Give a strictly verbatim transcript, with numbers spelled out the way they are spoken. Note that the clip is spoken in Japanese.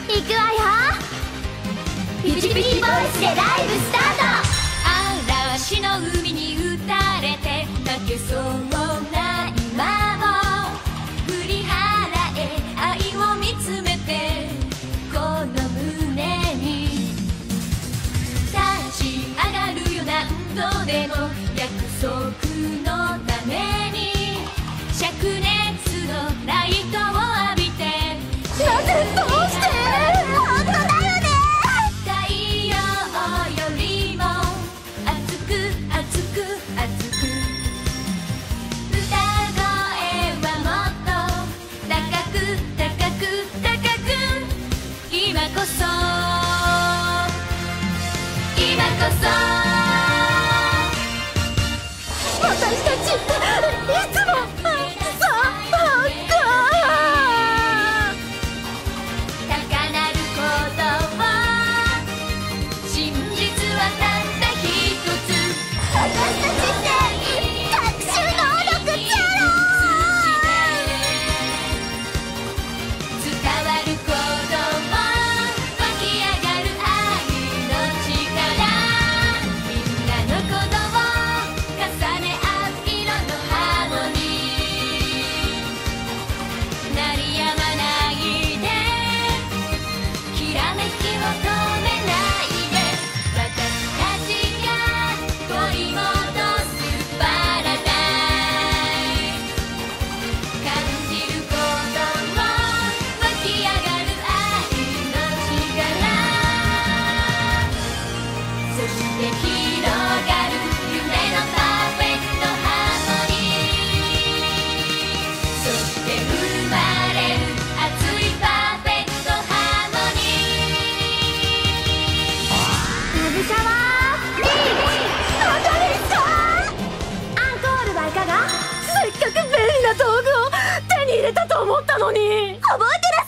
行くわよ。ピチピチボイスでライブスタート。嵐の海に打たれて泣けそうな今も振り払え愛を見つめてこの胸に立ち上がるよ何度でも約束のために灼熱のライトを浴びて。なぜどうして本当だよね。太陽よりも熱く熱く熱く歌声はもっと高く高く高く今こそ今こそ私たちいつも道具を手に入れたと思ったのに。覚えてる。